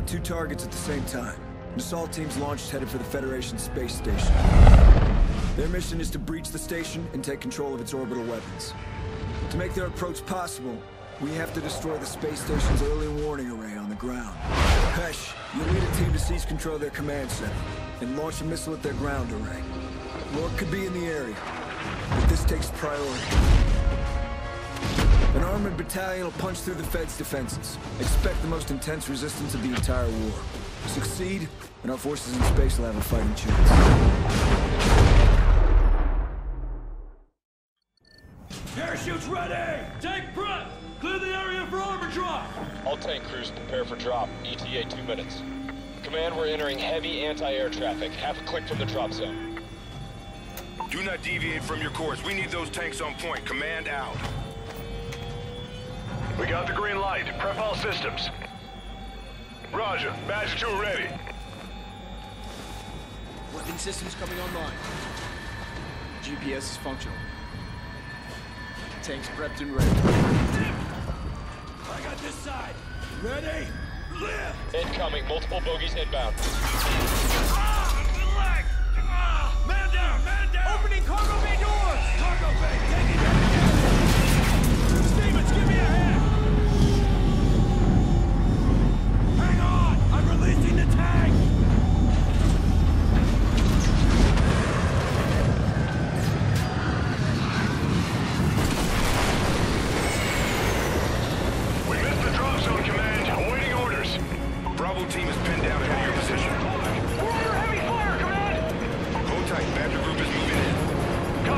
two targets at the same time. An assault team's launched headed for the Federation space station. Their mission is to breach the station and take control of its orbital weapons. To make their approach possible, we have to destroy the space station's early warning array on the ground. Hesh, you lead a team to seize control of their command center and launch a missile at their ground array. Lord could be in the area, but this takes priority. An armored battalion will punch through the Fed's defenses. Expect the most intense resistance of the entire war. Succeed, and our forces in space will have a fighting chance. Parachutes ready! Tank prep! Clear the area for armor drop! All tank crews prepare for drop. ETA 2 minutes. Command, we're entering heavy anti-air traffic. Half a click from the drop zone. Do not deviate from your course. We need those tanks on point. Command out. We got the green light. Prep all systems. Roger. Badge 2 ready. Weapon systems coming online. GPS is functional. Tanks prepped and ready. I got this side. Ready? Lift! Incoming. Multiple bogies inbound. Leg! Man down! Man down! Opening cargo bay doors! Cargo bay, take it down! Stevens, give me a hand! Hang on! I'm releasing the tank! We missed the drop zone, Command. Awaiting orders. Bravo team is pinned down ahead of your position. We're under heavy fire, Command! Hold tight. Badger group is moving in.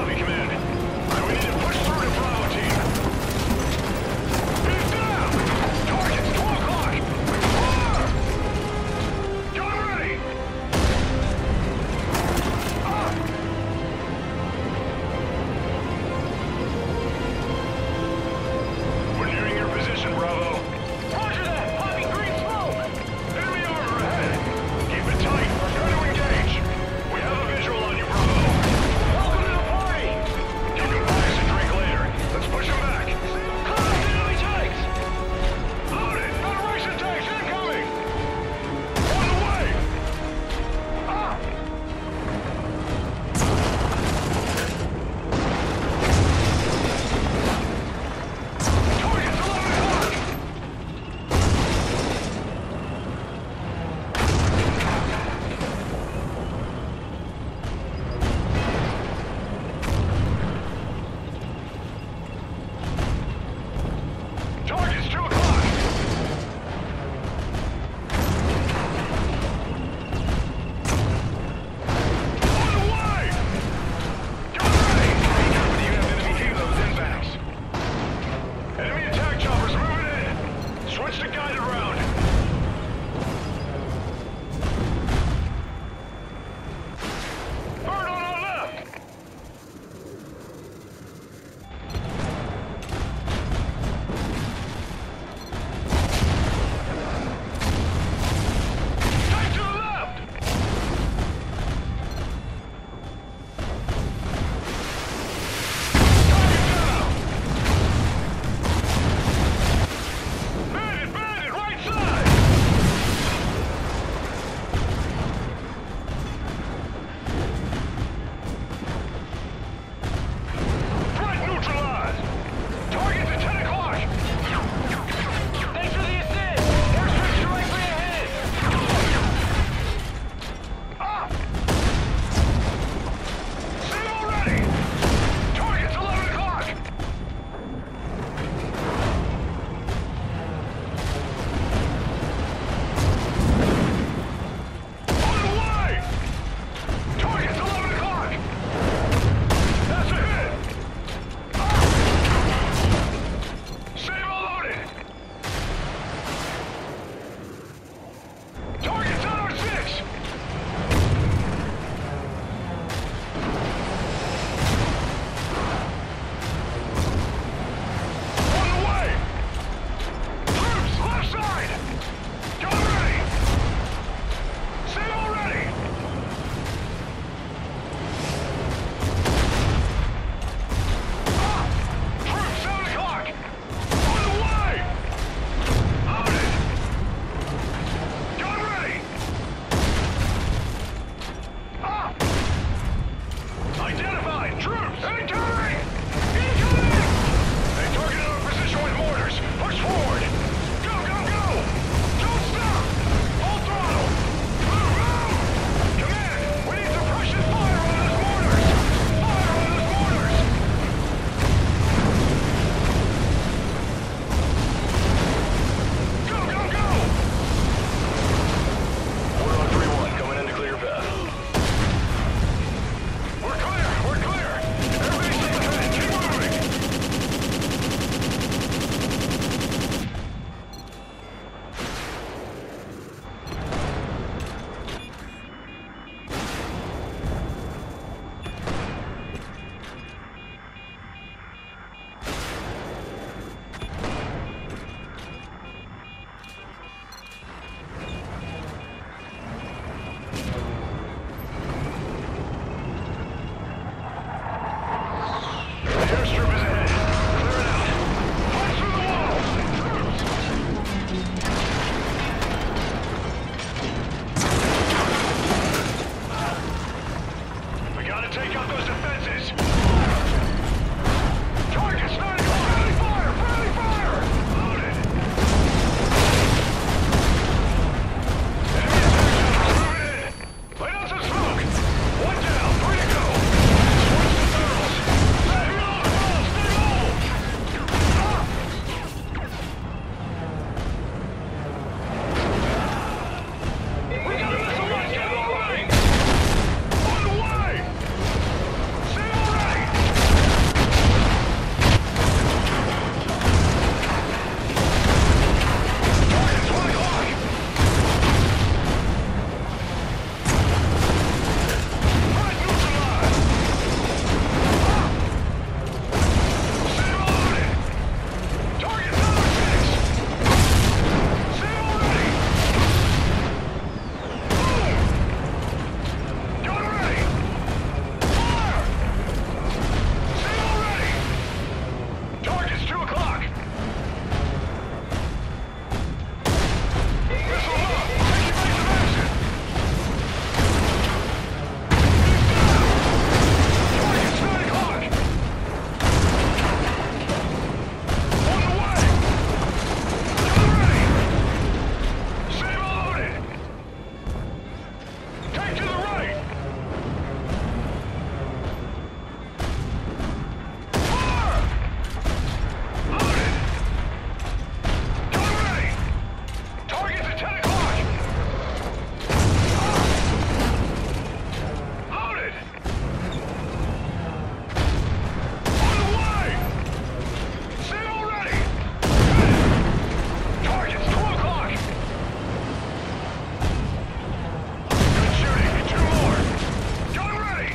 Airstrip is ahead. Clear it out. Punch through the walls! We gotta take out those defenses! Target's 9 o'clock! Friendly fire! Friendly fire! Loaded! Enemy attack moving in! Lay down some smoke! 1 down, 3 to go! Switch to thermals! Stay low! Stay low! We got a missile launch! Get moving! On the way! Stay already! Target's 1 o'clock! Threat neutralized! Stay loaded! Target's number 6! Stay already! Boom! Gun ready! Fire! Stay already! Target's 2 o'clock! Missile up! Take your base of action! Target's 9 o'clock! On the way! Gun ready! Save loaded! Take to the right! Fire! Loaded! Gun ready! Target's at 10 o'clock! Loaded! On the way! Stay already! Target's 12 o'clock! Good shooting! 2 more! Gun ready!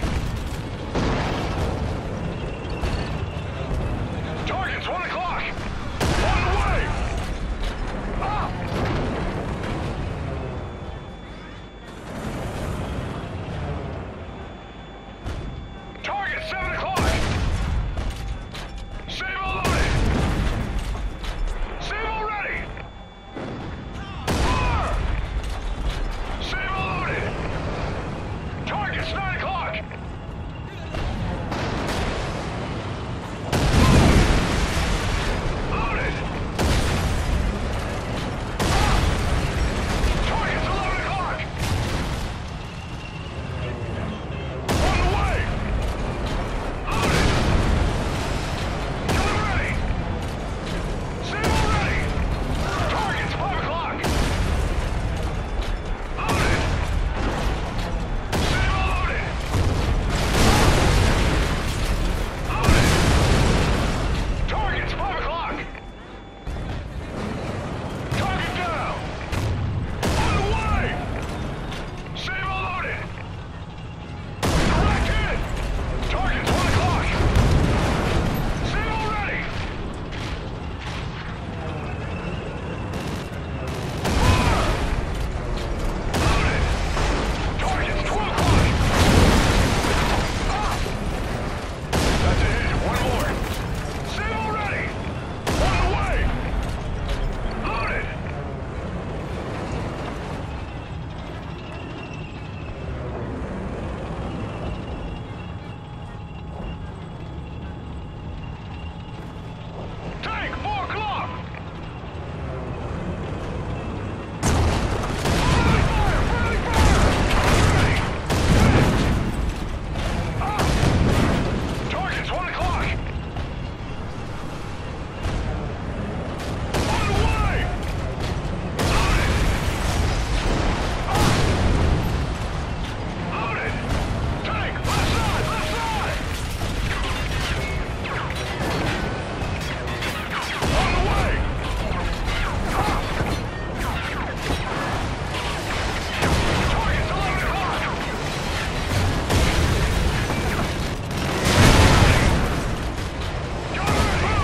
Target's 1 o'clock! On the way! Up! Target 7 o'clock! Save loaded! Save ready! Fire! Save loaded! Target's 9 o'clock! Loaded! Target's 11 o'clock! On the way! Loaded! Gun ready! Save ready! Target's 5 o'clock! Loaded! Save loaded! Loaded! Target's 5 o'clock! Target down! On the way! Save loaded! Direct hit! Target's 1 o'clock! Save ready! Fire! Loaded! Target's 12 o'clock! Up! That's a hit. 1 more. Save ready! On the way! Loaded! Tank, 4 o'clock! Friendly fire! Friendly fire! Ready! Up! Target's 1 o'clock! On the way! Loaded! Up! Loaded! Tank, left side! Left side! On the way! Up! Target's 11 o'clock! Gun ready!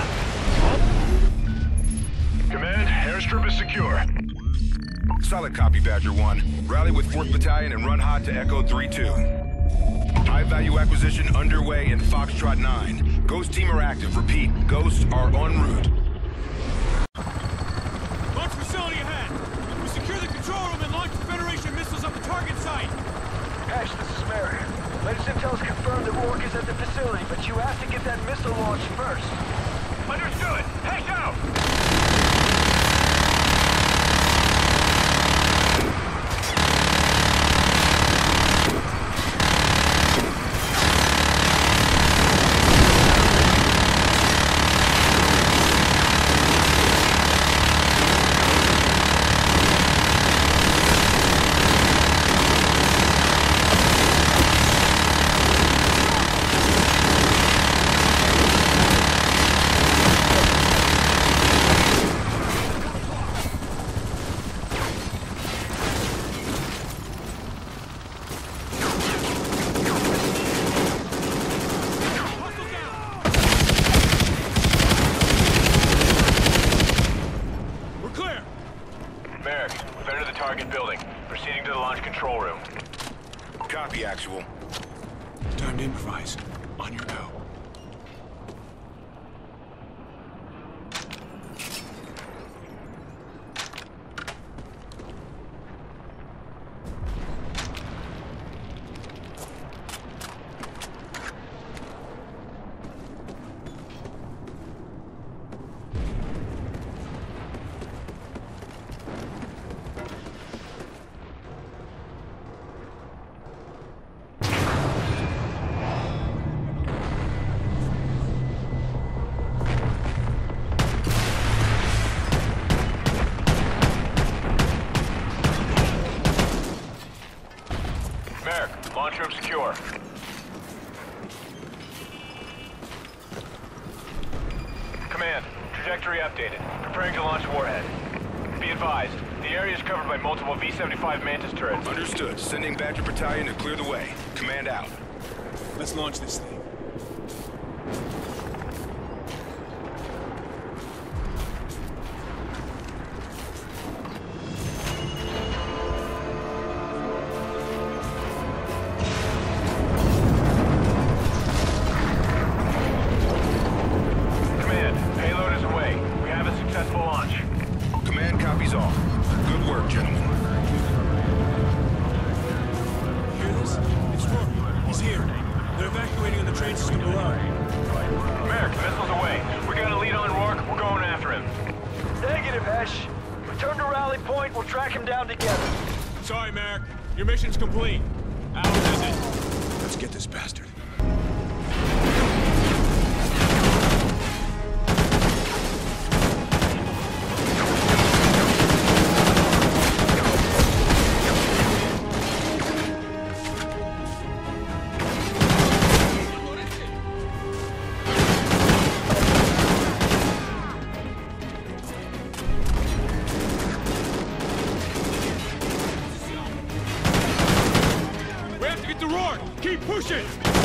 Command, airstrip is secure. Solid copy, Badger 1. Rally with 4th Battalion and run hot to Echo 3-2. High-value acquisition underway in Foxtrot 9. Ghost team are active. Repeat, ghosts are en route. Launch facility ahead! We secure the control room and launch the Federation missiles at the target site! Ash, this is Mary. Latest intel's confirmed that Rourke is at the facility, but you have to get that missile launched first. Understood! Hash out! Copy, Actual. Time to improvise. On your go. Launch room secure. Command, trajectory updated. Preparing to launch warhead. Be advised, the area is covered by multiple V-75 Mantis turrets. Understood. Sending Badger Battalion to clear the way. Command out. Let's launch this thing. Sorry, Merrick. Your mission's complete. Ours isn't. Let's get this bastard. Keep pushing!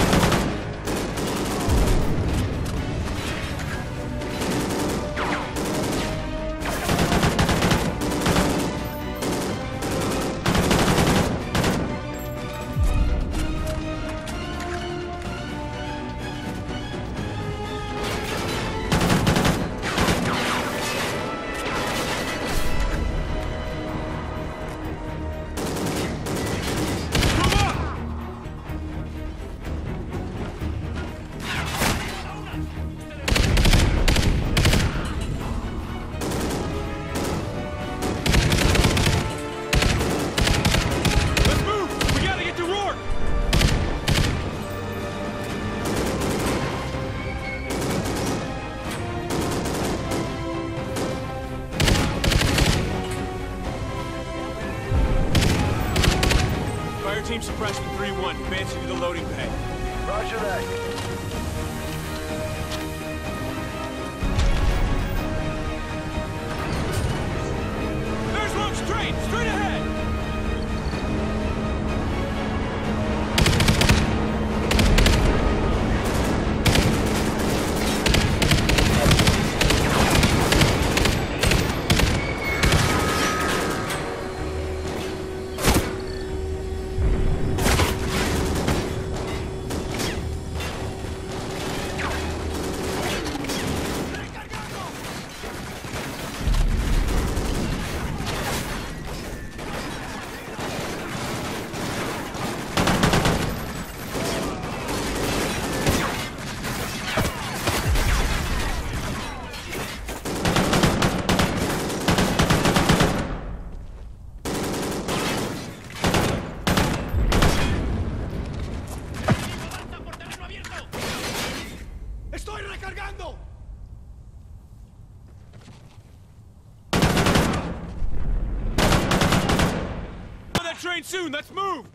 Team suppression 3-1, advancing to the loading bay. Roger that. There's one straight ahead! Recargando! On that train soon, let's move!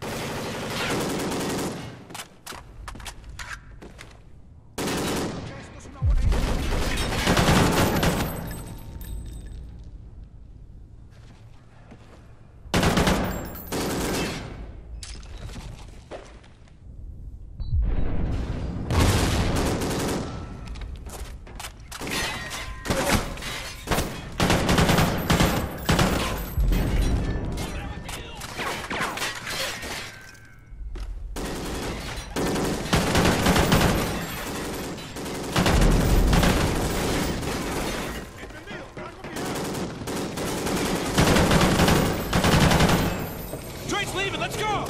Let's go!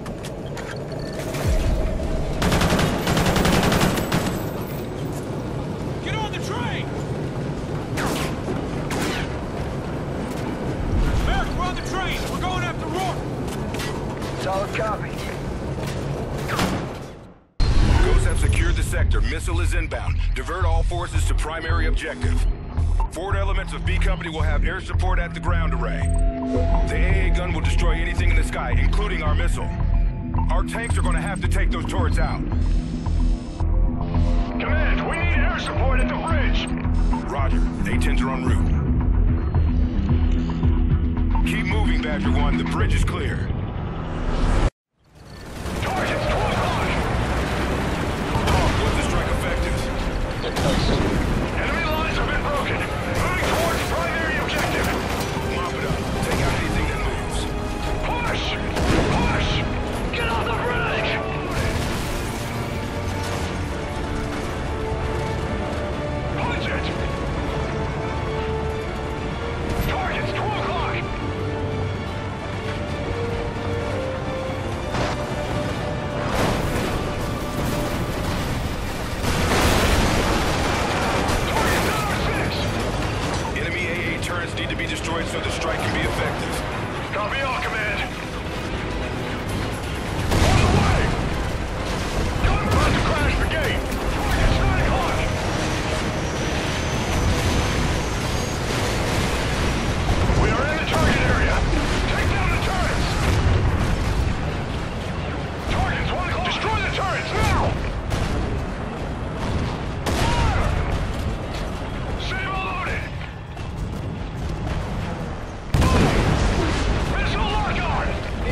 Get on the train! Merrick, we're on the train! We're going after Rourke! Solid copy. Ghosts have secured the sector. Missile is inbound. Divert all forces to primary objective. Forward elements of B Company will have air support at the ground array. The AA gun will destroy anything in the sky, including our missile. Our tanks are going to have to take those turrets out. Command, we need air support at the bridge. Roger. A-10s are en route. Keep moving, Badger 1. The bridge is clear. Target's 12 o'clock. Was the strike effective? They're toast. Enemy lines have been broken. Moving towards primary objective. Mop it up. Take out anything that moves. Push! Push! Get off the bridge! Punch it! Target's 12 o'clock! Target's number 6! Enemy AA turrets need to be destroyed so the strike can be effective. Copy all, Command. On the way! Gun about to crash the gate. Target's 9 o'clock. We are in the target area. Take down the turrets. Target's 1 o'clock. Destroy the turrets now! Fire! Save all loaded. Missile lock on!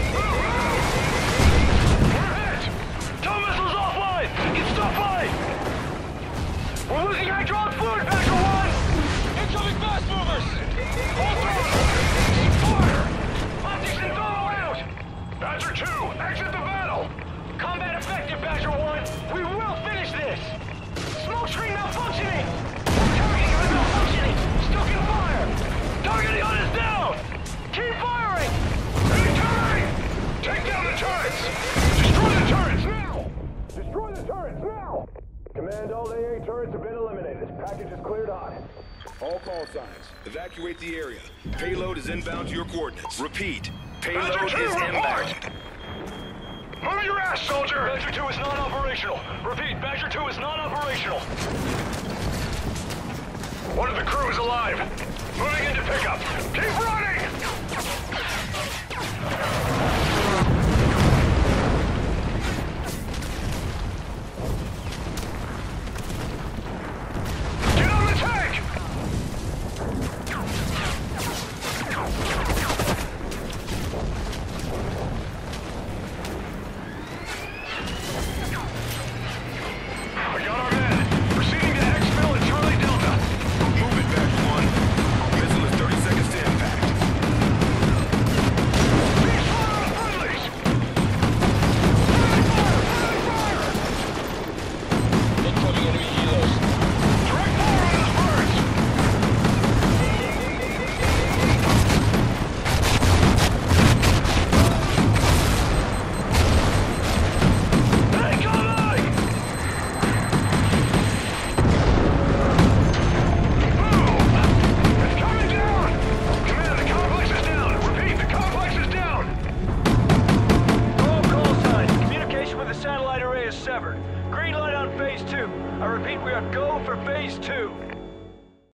We're hit! Tow missiles offline! Get stuff by! We're losing hydraulic fluid, Badger 1! Incoming fast movers! Hold on! Fire! Optics and thermal out! Badger 2, exit the battle! Combat effective, Badger 1! We will finish this! Smoke screen malfunctioning! Targeting on malfunctioning! Still can fire! Targeting on is down! Keep firing! Return! Take down the turrets! Destroy the turrets now! Destroy the turrets now! Command, all AA turrets have been eliminated. Package is cleared on. All call signs. Evacuate the area. Payload is inbound to your coordinates. Repeat. Payload Badger 2, is report! inbound. Move your ass, soldier! Badger 2 is not operational. Repeat, Badger 2 is not operational. One of the crew is alive. Moving into pickup. Keep running!